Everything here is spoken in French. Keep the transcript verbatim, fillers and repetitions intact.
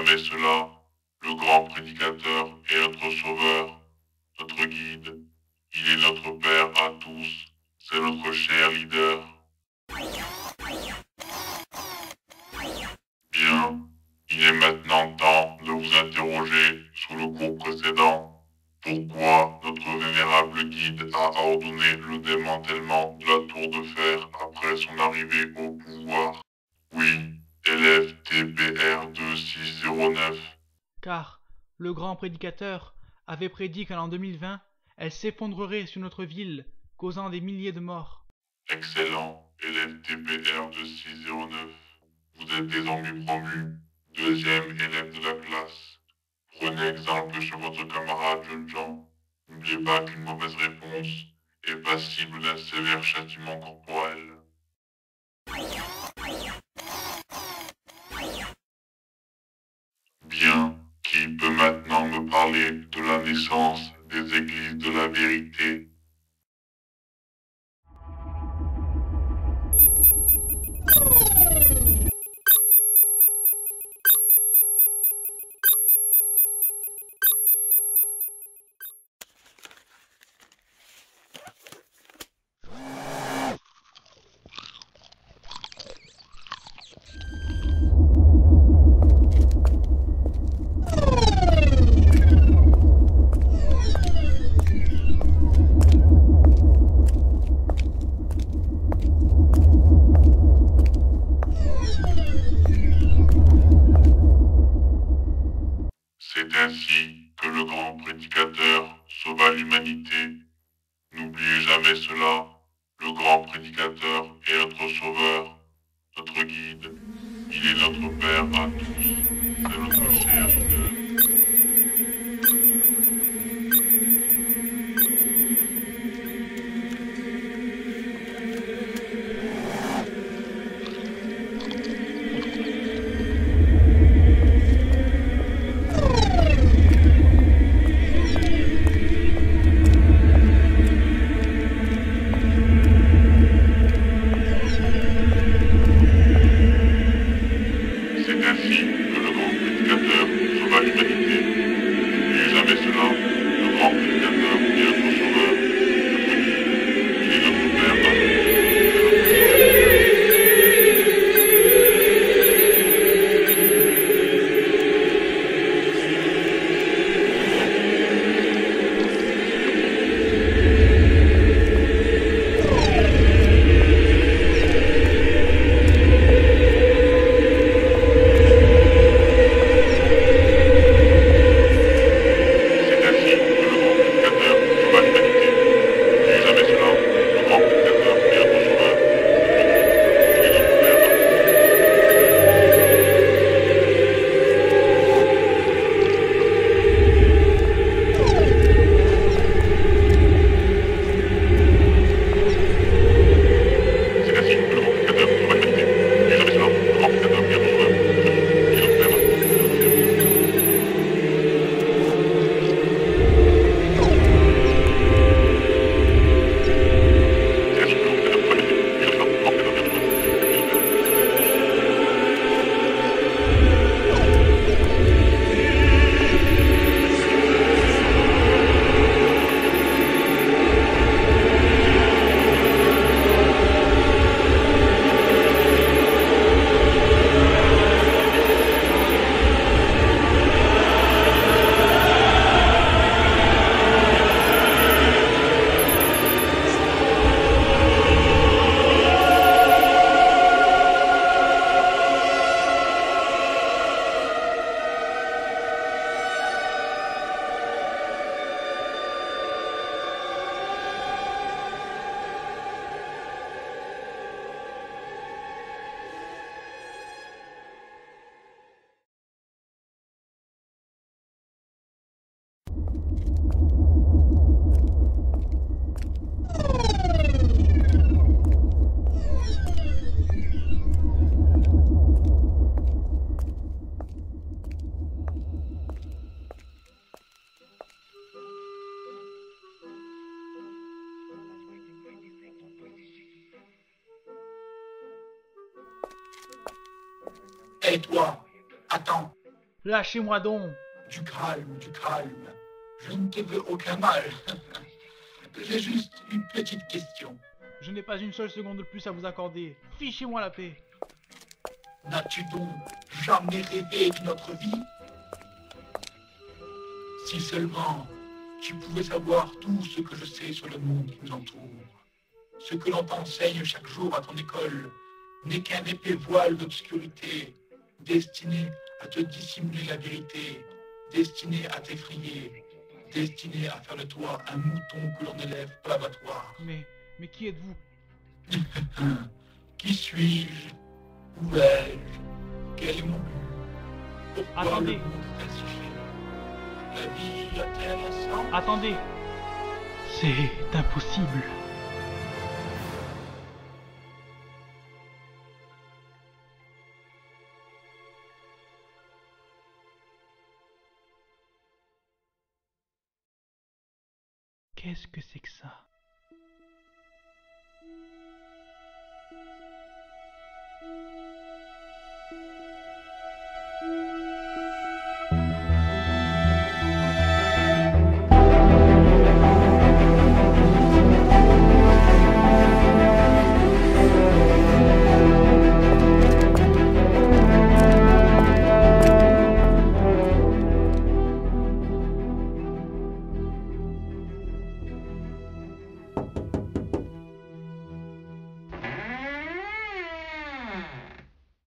jamais cela, le grand prédicateur est notre sauveur, notre guide. Il est notre Père à tous, c'est notre cher leader. Bien, il est maintenant temps de vous interroger sur le cours précédent. Pourquoi notre vénérable guide a ordonné le démantèlement de la tour de fer après son arrivée au pouvoir? Oui, élève T P R deux six zéro neuf. Car le grand prédicateur avait prédit qu'en l'an deux mille vingt, elle s'effondrerait sur notre ville, causant des milliers de morts. Excellent, élève T P R deux six zéro neuf. Vous êtes désormais promu, deuxième élève de la classe. Prenez exemple sur votre camarade jeune Jean. N'oubliez pas qu'une mauvaise réponse est passible d'un sévère châtiment corporel. Bien, qui peut maintenant me parler de la naissance des églises de la vérité? C'est ainsi que le grand prédicateur sauva l'humanité. N'oubliez jamais cela, le grand prédicateur est notre sauveur, notre guide. Il est notre Père à tous, c'est notre cher leader. C'est ainsi que le grand prédicateur sauva l'humanité. N'oubliez jamais cela, le grand prédicateur est notre sauveur, notre guide. Il est notre Père à tous, c'est notre cher leader. C'est ainsi que le grand prédicateur sauva l'humanité. N'oubliez jamais cela, le grand prédicateur est notre sauveur, notre guide. Il est notre Père à tous. C'est ainsi que le grand prédicateur sauva l'humanité. N'oubliez jamais cela, le grand prédicateur est notre sauveur, notre guide. Il est notre Père à tous, c'est notre cher leader. C'est ainsi que le grand prédicateur sauva l'humanité. N'oubliez jamais cela, le grand prédicateur est notre sauveur, notre guide. Il est notre Père à tous. Hé toi, attends. Lâchez-moi donc. Du calme, du calme. Je ne te veux aucun mal. J'ai juste une petite question. Je n'ai pas une seule seconde de plus à vous accorder. Fichez-moi la paix. N'as-tu donc jamais rêvé de notre vie? Si seulement tu pouvais savoir tout ce que je sais sur le monde qui nous entoure. Ce que l'on t'enseigne chaque jour à ton école n'est qu'un épais voile d'obscurité, destiné à te dissimuler la vérité, destiné à t'effrayer, destiné à faire de toi un mouton que l'on élève pour l'abattoir. Mais, mais qui êtes-vous? Qui suis-je? Où vais-je? Quel est mon but? Pourquoi Attendez. le monde est ainsi fait? La vie a-t-elle un sens? Attendez. C'est impossible. Qu'est-ce que c'est que ça?